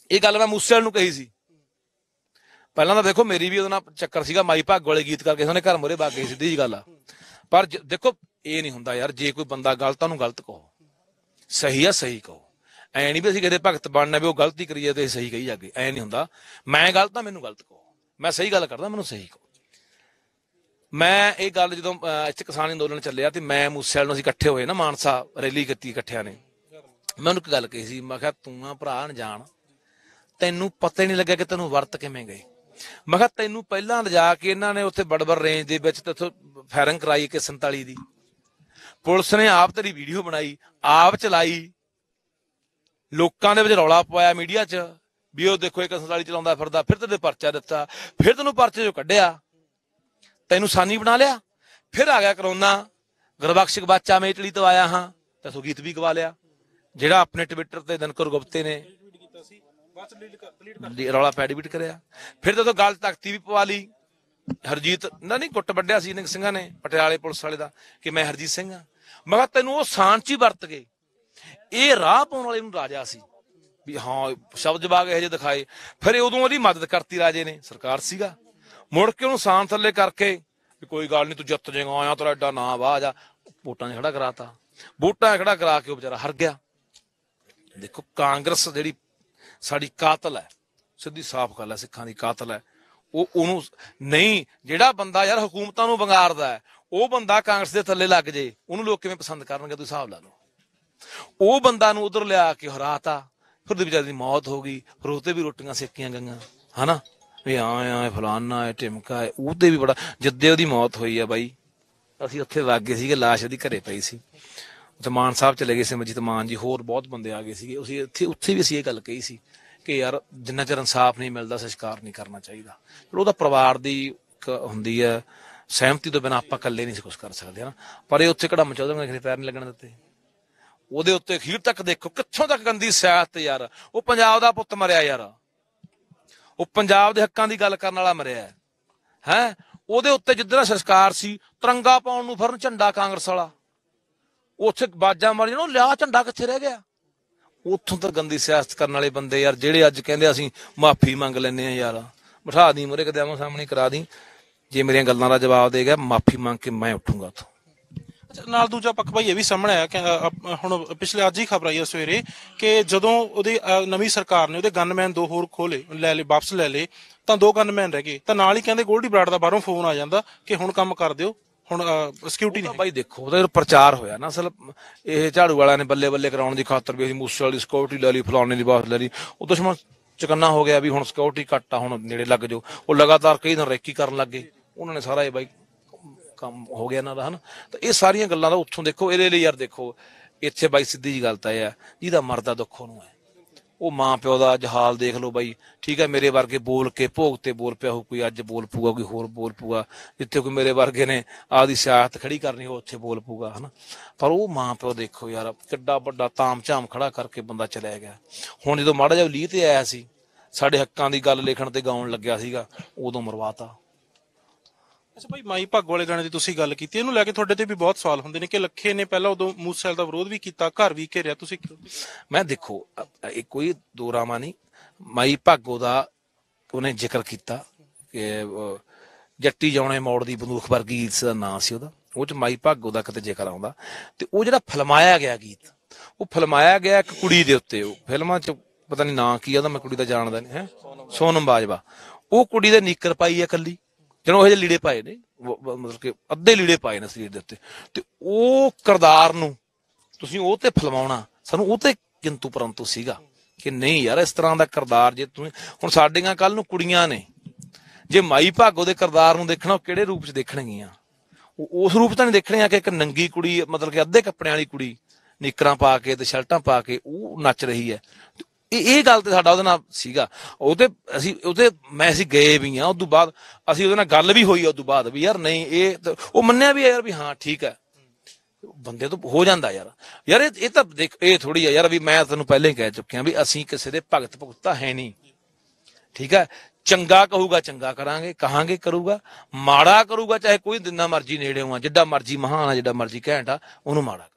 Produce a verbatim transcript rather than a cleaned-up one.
ਇਹ ਗੱਲ ਮੈਂ ਮੂਸੇ ਵਾਲੇ ਨੂੰ ਕਹੀ ਸੀ। ਪਹਿਲਾਂ ਤਾਂ ਦੇਖੋ ਮੇਰੀ ਵੀ ਉਹਦੇ ਨਾਲ ਚੱਕਰ ਸੀਗਾ, ਮਾਈ ਭਾਗੋ ਵਾਲੇ ਗੀਤ ਕਰਕੇ ਉਹਨੇ ਘਰ ਮੂਹਰੇ ਵਗ ਗਈ, ਸਿੱਧੀ ਜੀ ਗੱਲ ਆ। ਪਰ ਦੇਖੋ ਇਹ ਨਹੀਂ ਹੁੰਦਾ ਯਾਰ, ਜੇ ਕੋਈ ਬੰਦਾ ਗਲਤ ਉਹਨੂੰ ਗਲਤ ਕਹੋ, ਸਹੀ ਆ ਸਹੀ ਕਹੋ। ਐ ਨਹੀਂ ਵੀ ਅਸੀਂ ਕਿਤੇ ਭਗਤ ਬਣਨਾ ਵੀ ਉਹ ਗਲਤੀ ਕਰੀਏ ਤੇ ਸਹੀ ਕਹੀ ਜਾਗੇ, ਐ ਨਹੀਂ ਹੁੰਦਾ। ਮੈਂ ਗਲਤ ਆ ਮੈਨੂੰ ਗਲਤ ਕਹੋ, ਮੈਂ ਸਹੀ ਗੱਲ ਕਰਦਾ ਮੈਨੂੰ ਸਹੀ ਕਹੋ। ਮੈਂ ਇਹ ਗੱਲ ਜਦੋਂ ਇੱਥੇ ਕਿਸਾਨ ਅੰਦੋਲਨ ਚੱਲਿਆ ਤੇ ਮੈਂ ਮੂਸੇ ਵਾਲੇ ਨੂੰ ਅਸੀਂ ਇਕੱਠੇ ਹੋਏ ਨਾ, ਮਾਨਸਾ ਰੈਲੀ ਕੀਤੀ ਇਕੱਠਿਆਂ ਨੇ, ਮੈਂ ਉਹਨੂੰ ਇੱਕ ਗੱਲ ਕਹੀ ਸੀ, ਮੈਂ ਕਿਹਾ ਤੂੰ ਨਾ ਭਰਾ ਅਣਜਾਣ, ਤੈਨੂੰ ਪਤਾ ਹੀ ਨਹੀਂ ਲੱਗਿਆ ਕਿ ਤੈਨੂੰ ਵਰਤ ਕਿਵੇਂ ਗਏ। ਮੈਂ ਕਿਹਾ ਤੈਨੂੰ ਪਹਿਲਾਂ ਲਿਜਾ ਕੇ ਇਹਨਾਂ ਨੇ ਉੱਥੇ ਬੜਬੜ ਰੇਂਜ ਦੇ ਵਿੱਚ ਤੇਥੋਂ ਫਾਇਰਿੰਗ ਕਰਾਈ ਕਿ ਸੰਤਾਲੀ ਦੀ, ਪੁਲਿਸ ਨੇ ਆਪ ਤੇਰੀ ਵੀਡੀਓ ਬਣਾਈ, ਆਪ ਚਲਾਈ, ਲੋਕਾਂ ਦੇ ਵਿੱਚ ਰੌਲਾ ਪਾਇਆ ਮੀਡੀਆ 'ਚ ਵੀ ਉਹ ਦੇਖੋ ਇੱਕ ਸੰਤਾਲੀ ਚਲਾਉਂਦਾ ਫਿਰਦਾ, ਫਿਰ ਤੈਨੂੰ ਪਰਚਾ ਦਿੱਤਾ, ਫਿਰ ਤੈਨੂੰ ਪਰਚੇ 'ਚੋਂ ਕੱਢਿਆ, ਤੈਨੂੰ ਸਾਨੀ ਬਣਾ ਲਿਆ। ਫਿਰ ਆ ਗਿਆ ਕਰੋਨਾ, ਗੁਰਬਖਸ਼ ਬਾਚਾ ਮੈਂ ਇਟਲੀ ਤੋਂ ਆਇਆ ਹਾਂ, ਤੈਥੋਂ ਗੀਤ ਵੀ ਗਵਾ ਲਿਆ, ਜਿਹੜਾ ਆਪਣੇ ਟਵਿੱਟਰ ਤੇ ਦਿਨਕਰ ਗੁਪਤੇ ਨੇ ਰੌਲਾ ਪੈ ਡਿਲੀਟ ਕਰਿਆ। ਫਿਰ ਤੈਥੋਂ ਗੱਲ ਤਖਤੀ ਵੀ ਪਵਾ ਲਈ, ਹਰਜੀਤ ਨਾ ਨਹੀਂ ਗੁੱਟ ਵੱਢਿਆ ਸੀ ਸਿੰਘਾਂ ਨੇ ਪਟਿਆਲੇ ਪੁਲਿਸ ਵਾਲੇ ਦਾ ਕਿ ਮੈਂ ਹਰਜੀਤ ਸਿੰਘ ਹਾਂ। ਮੈਂ ਕਿਹਾ ਤੈਨੂੰ ਉਹ ਸਾਂਝ 'ਚ ਹੀ ਵਰਤ ਗਏ। ਇਹ ਰਾਹ ਪਾਉਣ ਵਾਲੇ ਨੂੰ ਰਾਜਾ ਸੀ ਵੀ ਹਾਂ ਸ਼ਬਦ ਜਵਾਗ ਇਹੋ ਜਿਹੇ ਦਿਖਾਏ। ਫਿਰ ਉਦੋਂ ਉਹਦੀ ਮਦਦ ਕਰਤੀ ਰਾਜੇ ਨੇ, ਸਰਕਾਰ ਸੀਗਾ, ਮੁੜ ਕੇ ਉਹਨੂੰ ਸਾਨ ਥੱਲੇ ਕਰਕੇ ਵੀ ਕੋਈ ਗੱਲ ਨਹੀਂ ਤੂੰ ਜਿੱਤ ਜਾਏਗਾ, ਆਇਆ ਤੇਰਾ ਐਡਾ ਨਾ ਵਾਹ ਜਾ, ਵੋਟਾਂ 'ਚ ਖੜਾ ਕਰਾਤਾ। ਵੋਟਾਂ 'ਚ ਖੜਾ ਕਰਾ ਕੇ ਉਹ ਵਿਚਾਰਾ ਹਾਰ ਗਿਆ। ਦੇਖੋ ਕਾਂਗਰਸ ਜਿਹੜੀ ਸਾਡੀ ਕਾਤਲ ਹੈ, ਸਿੱਧੀ ਸਾਫ਼ ਗੱਲ ਹੈ, ਸਿੱਖਾਂ ਦੀ ਕਾਤਲ ਹੈ। ਉਹ ਉਹਨੂੰ ਨਹੀਂ, ਜਿਹੜਾ ਬੰਦਾ ਯਾਰ ਹਕੂਮਤਾਂ ਨੂੰ ਵੰਗਾਰਦਾ ਹੈ, ਉਹ ਬੰਦਾ ਕਾਂਗਰਸ ਦੇ ਥੱਲੇ ਲੱਗ ਜੇ, ਉਹਨੂੰ ਲੋਕ ਕਿਵੇਂ ਪਸੰਦ ਕਰਨਗੇ ਤੁਸੀਂ ਹਿਸਾਬ ਲਾ ਲਓ। ਉਹ ਬੰਦਾ ਨੂੰ ਉਧਰ ਲਿਆ ਕੇ ਹਰਾਤਾ, ਫਿਰ ਵਿਚਾਰੇ ਦੀ ਮੌਤ ਹੋ ਗਈ, ਫਿਰ ਉਹਤੇ ਵੀ ਰੋਟੀਆਂ ਸੇਕੀਆਂ ਗਈਆਂ ਹਨਾ, ਵੀ ਆ ਆ ਫਲਾਨਾ ਹੈ ਢਿਮਕਾ ਹੈ, ਉਹਦੇ ਵੀ ਬੜਾ। ਜਿੱਦੇ ਉਹਦੀ ਮੌਤ ਹੋਈ ਆ ਬਾਈ, ਅਸੀਂ ਉੱਥੇ ਲੱਗ ਗਏ ਸੀਗੇ, ਲਾਸ਼ ਉਹਦੀ ਘਰੇ ਪਈ ਸੀ, ਉੱਥੇ ਮਾਨ ਸਾਹਿਬ ਚਲੇ ਗਏ ਸੀ, ਮਜੀਦ ਮਾਨ ਜੀ, ਹੋਰ ਬਹੁਤ ਬੰਦੇ ਆ ਗਏ ਸੀਗੇ। ਅਸੀਂ ਇੱਥੇ ਉੱਥੇ ਵੀ ਅਸੀਂ ਇਹ ਗੱਲ ਕਹੀ ਸੀ ਕਿ ਯਾਰ ਜਿੰਨਾ ਚਿਰ ਇਨਸਾਫ ਨਹੀਂ ਮਿਲਦਾ ਸੰਸਕਾਰ ਨਹੀਂ ਕਰਨਾ ਚਾਹੀਦਾ। ਫਿਰ ਉਹਦਾ ਪਰਿਵਾਰ ਦੀ ਇੱਕ ਹੁੰਦੀ ਹੈ ਸਹਿਮਤੀ ਤੋਂ ਬਿਨਾਂ ਆਪਾਂ ਇਕੱਲੇ ਨਹੀਂ ਸੀ ਕੁਛ ਕਰ ਸਕਦੇ ਹਨਾ। ਪਰ ਇਹ ਉੱਥੇ ਕੜਮ ਚੌਧਰੀ ਨੇ ਕਿਸੇ ਪੈਰ ਨਹੀਂ ਲੱਗਣ ਦਿੱਤੇ। ਉਹਦੇ ਉੱਤੇ ਅਖੀਰ ਤੱਕ ਦੇਖੋ ਕਿੱਥੋਂ ਤੱਕ ਗੰਦੀ ਸਿਆਸਤ ਯਾਰ। ਉਹ ਪੰਜਾਬ ਦਾ ਪੁੱਤ ਮਰਿਆ ਯਾਰ, ਉਹ ਪੰਜਾਬ ਦੇ ਹੱਕਾਂ ਦੀ ਗੱਲ ਕਰਨ ਵਾਲਾ ਮਰਿਆ ਹੈ। ਉਹਦੇ ਉੱਤੇ ਜਿੱਦਾਂ ਸੰਸਕਾਰ ਸੀ, ਤਿਰੰਗਾ ਪਾਉਣ ਨੂੰ ਫਿਰਨ ਝੰਡਾ ਕਾਂਗਰਸ ਵਾਲਾ, ਉੱਥੇ ਬਾਜਾਂ ਮਾਰੀ ਜਾਣ, ਉਹ ਲਿਆ ਝੰਡਾ ਕਿੱਥੇ ਰਹਿ ਗਿਆ। ਉੱਥੋਂ ਤਾਂ ਗੰਦੀ ਸਿਆਸਤ ਕਰਨ ਵਾਲੇ ਬੰਦੇ ਯਾਰ, ਜਿਹੜੇ ਅੱਜ ਕਹਿੰਦੇ ਅਸੀਂ ਮਾਫੀ ਮੰਗ ਲੈਂਦੇ ਹਾਂ ਯਾਰ। ਬਿਠਾ ਦੀ ਮੁਹਰੇ ਕਦੇ ਆਮੋ ਸਾਹਮਣੇ ਕਰਾ ਦੀ, ਜੇ ਮੇਰੀਆਂ ਗੱਲਾਂ ਦਾ ਜਵਾਬ ਦੇ ਗਿਆ ਮਾਫੀ ਮੰਗ ਕੇ ਮੈਂ ਉੱਠੂੰਗਾ ਉੱਥੋਂ। ਨਾਲ ਦੂਜਾ ਪੱਖ ਭਾਈ ਇਹ ਵੀ ਸਾਹਮਣੇ ਆਇਆ ਕਿ ਹੁਣ ਪਿਛਲੇ ਅੱਜ ਹੀ ਖਬਰ ਆਈ ਹੈ ਸਵੇਰੇ ਕਿ ਜਦੋਂ ਉਹਦੀ ਨਵੀਂ ਸਰਕਾਰ ਨੇ ਉਹਦੇ ਗਨਮੈਨ ਦੋ ਹੋਰ ਖੋਲੇ ਲੈ ਲਏ, ਵਾਪਸ ਲੈ ਲਏ, ਤਾਂ ਦੋ ਗਨਮੈਨ ਰਹਿ ਗਏ। ਤਾਂ ਨਾਲ ਹੀ ਕਹਿੰਦੇ ਗੋਲਡੀ ਬਰਾੜ ਦਾ ਬਾਹਰੋਂ ਫੋਨ ਆ ਜਾਂਦਾ ਕਿ ਹੁਣ ਕੰਮ ਕਰ ਦਿਓ, ਹੁਣ ਸਿਕਿਉਰਿਟੀ ਨਹੀਂ। ਬਾਈ ਦੇਖੋ ਉਹਦਾ ਪ੍ਰਚਾਰ ਹੋਇਆ ਨਾ, ਅਸਲ ਇਹ ਝਾੜੂ ਵਾਲਿਆਂ ਨੇ ਬੱਲੇ ਬੱਲੇ ਕਰਾਉਣ ਦੀ ਖਾਤਰ ਵੀ ਅਸੀਂ ਮੂਸੇ ਵਾਲੀ ਸਿਕਿਉਰਿਟੀ ਲੈ ਲਈ, ਫਲਾਣੇ ਦੀ ਬਾਤ ਲੈ ਲਈ, ਉਹ ਦੁਸ਼ਮਣ ਚਕੰਨਾ ਹੋ ਗਿਆ ਵੀ ਹੁਣ ਸਿਕਿਉਰਿਟੀ ਘੱਟ ਆ, ਹੁਣ ਨੇੜੇ ਲੱਗ ਜਾਓ। ਉਹ ਲਗਾਤਾਰ ਕਈ ਦਿਨ ਰੇਕੀ ਕਰਨ ਲੱਗ ਗਏ, ਉਹਨਾਂ ਨੇ ਸਾਰਾ ਇਹ ਬਾਈ ਕੰਮ ਹੋ ਗਿਆ ਇਹਨਾਂ ਦਾ ਹਨਾ। ਤਾਂ ਇਹ ਸਾਰੀਆਂ ਗੱਲਾਂ ਦਾ ਉੱਥੋਂ ਦੇਖੋ। ਇਹਦੇ ਲਈ ਯਾਰ ਦੇਖੋ ਇੱਥੇ ਬਾਈ ਸਿੱਧੀ ਜੀ ਗੱਲ ਤਾਂ ਇਹ ਆ, ਜਿਹਦਾ ਮਰਦਾ ਦੁੱਖ ਉਹਨੂੰ ਹੈ। ਉਹ ਮਾਂ ਪਿਓ ਦਾ ਜਹਾਲ ਦੇਖ ਲਓ ਬਾਈ, ਠੀਕ ਹੈ। ਮੇਰੇ ਵਰਗੇ ਬੋਲ ਕੇ ਭੋਗ ਤੇ ਬੋਲ ਪਿਆ ਹੋ, ਕੋਈ ਅੱਜ ਬੋਲ ਪੂਗਾ, ਕੋਈ ਹੋਰ ਬੋਲ ਪੂਗਾ। ਜਿੱਥੇ ਕੋਈ ਮੇਰੇ ਵਰਗੇ ਨੇ ਆਪਦੀ ਸਿਆਸਤ ਖੜੀ ਕਰਨੀ ਉਹ ਉੱਥੇ ਬੋਲ ਪੂਗਾ ਹਨਾ। ਪਰ ਉਹ ਮਾਂ ਪਿਓ ਦੇਖੋ ਯਾਰ, ਕਿੱਡਾ ਵੱਡਾ ਤਾਮ ਝਾਮ ਖੜਾ ਕਰਕੇ ਬੰਦਾ ਚਲਿਆ ਗਿਆ। ਹੁਣ ਜਦੋਂ ਮਾੜਾ ਜਿਹਾ ਲੀਹ ਤੇ ਆਇਆ ਸੀ, ਸਾਡੇ ਹੱਕਾਂ ਦੀ ਗੱਲ ਲਿਖਣ ਤੇ ਗਾਉਣ ਲੱਗਿਆ ਸੀਗਾ, ਉਦੋਂ ਮਰਵਾਤਾ। ਅੱਛਾ ਭਾਈ, ਮਾਈ ਭਾਗੋ ਵਾਲੇ ਗਾਣੇ ਦੀ ਤੁਸੀਂ ਗੱਲ ਕੀਤੀ, ਇਹਨੂੰ ਲੈ ਕੇ ਤੁਹਾਡੇ ਤੇ ਵੀ ਬਹੁਤ ਸਵਾਲ ਹੁੰਦੇ ਨੇ ਕਿ ਲੱਖੇ ਨੇ ਪਹਿਲਾਂ ਉਦੋਂ ਮੂਸੇਵਾਲੇ ਦਾ ਵਿਰੋਧ ਵੀ ਕੀਤਾ, ਘਰ ਵੀ ਘੇਰਿਆ, ਤੁਸੀਂ? ਮੈਂ ਦੇਖੋ ਇਹ ਕੋਈ ਦੋ ਰਾਮਾ ਨਹੀਂ, ਮਾਈ ਭਾਗੋ ਦਾ ਉਹਨੇ ਜ਼ਿਕਰ ਕੀਤਾ ਕਿ ਜੱਟੀ ਜਾਉਣੇ ਮੋੜ ਦੀ ਬੰਦੂਕ ਵਰਗੀ ਗੀਤ ਦਾ ਨਾਂ ਸੀ ਉਹਦਾ, ਉਹ ਚ ਮਾਈ ਭਾਗੋ ਦਾ ਕਿਤੇ ਜ਼ਿਕਰ ਆਉਂਦਾ। ਤੇ ਉਹ ਜਿਹੜਾ ਫਿਲਮਾਇਆ ਗਿਆ ਗੀਤ, ਉਹ ਫਿਲਮਾਇਆ ਗਿਆ ਇੱਕ ਕੁੜੀ ਦੇ ਉੱਤੇ। ਉਹ ਫਿਲਮਾਂ ਚ ਪਤਾ ਨਹੀਂ ਨਾਂ ਕੀ ਉਹਦਾ, ਮੈਂ ਕੁੜੀ ਦਾ ਜਾਣਦਾ ਨਹੀਂ ਹੈ, ਸੋਨਮ ਬਾਜਵਾ। ਉਹ ਕੁੜੀ ਦੇ ਨੀਕਰ ਪਾਈ ਆ ਇਕੱਲੀ, ਜਿਹਨੂੰ ਇਹ ਜਿਹੇ ਲੀੜੇ ਪਾਏ ਨੇ, ਮਤਲਬ ਕਿ ਅੱਧੇ ਲੀੜੇ ਪਾਏ ਨੇ ਸਰੀਰ ਦੇ ਉੱਤੇ। ਤੇ ਉਹ ਕਿਰਦਾਰ ਨੂੰ ਤੁਸੀਂ ਉਹ ਤੇ ਫਿਲਮਾਉਣਾ, ਸਾਨੂੰ ਉਹ ਤੇ ਕਿੰਤੂ ਪਰੰਤੂ ਸੀਗਾ ਕਿ ਨਹੀਂ ਯਾਰ ਇਸ ਤਰ੍ਹਾਂ ਦਾ ਕਿਰਦਾਰ ਜੇ ਤੁਸੀਂ ਹੁਣ ਸਾਡੀਆਂ ਕੱਲ ਨੂੰ ਕੁੜੀਆਂ ਨੇ, ਜੇ ਮਾਈ ਭਾਗੋ ਦੇ ਕਿਰਦਾਰ ਨੂੰ ਦੇਖਣਾ, ਉਹ ਕਿਹੜੇ ਰੂਪ ਚ ਦੇਖਣਗੀਆਂ? ਉਹ ਉਸ ਰੂਪ ਤਾਂ ਨਹੀਂ ਦੇਖਣੀਆਂ ਕਿ ਇੱਕ ਨੰਗੀ ਕੁੜੀ, ਮਤਲਬ ਕਿ ਅੱਧੇ ਕੱਪੜਿਆਂ ਵਾਲੀ ਕੁੜੀ ਨਿੱਕਰਾਂ ਪਾ ਕੇ ਤੇ ਸ਼ਰਟਾਂ ਪਾ ਕੇ ਉਹ ਨੱਚ ਰਹੀ ਹੈ। ਇਹ ਇਹ ਗੱਲ ਤੇ ਸਾਡਾ ਉਹਦੇ ਨਾਲ ਸੀਗਾ। ਉਹਦੇ ਅਸੀਂ ਉਹਦੇ ਮੈਂ ਅਸੀਂ ਗਏ ਵੀ ਹਾਂ, ਉਦੋਂ ਬਾਅਦ ਅਸੀਂ ਉਹਦੇ ਨਾਲ ਗੱਲ ਵੀ ਹੋਈ ਉਦੋਂ ਬਾਅਦ ਵੀ ਯਾਰ ਨਹੀਂ ਇਹ, ਉਹ ਮੰਨਿਆ ਵੀ ਯਾਰ ਵੀ ਹਾਂ ਠੀਕ ਹੈ, ਬੰਦੇ ਤੋਂ ਹੋ ਜਾਂਦਾ ਯਾਰ। ਯਾਰ ਇਹ ਇਹ ਤਾਂ ਦੇਖ ਇਹ ਥੋੜੀ ਆ ਯਾਰ ਵੀ ਮੈਂ ਤੈਨੂੰ ਪਹਿਲਾਂ ਹੀ ਕਹਿ ਚੁੱਕਿਆ ਵੀ ਅਸੀਂ ਕਿਸੇ ਦੇ ਭਗਤ ਭੁਗਤਾ ਹੈ ਨਹੀਂ, ਠੀਕ ਹੈ। ਚੰਗਾ ਕਹੂਗਾ ਚੰਗਾ ਕਰਾਂਗੇ, ਕਹਾਂਗੇ ਕਰੂਗਾ, ਮਾੜਾ ਕਰੂਗਾ ਚਾਹੇ ਕੋਈ ਜਿੰਨਾ ਮਰਜੀ ਨੇੜੇ ਹੋਆ, ਜਿੱਡਾ ਮਰਜੀ ਮਹਾਨ ਆ, ਜਿੱਡਾ ਮਰਜੀ ਘੈਂਟ ਆ, ਉਹਨੂੰ ਮਾੜਾ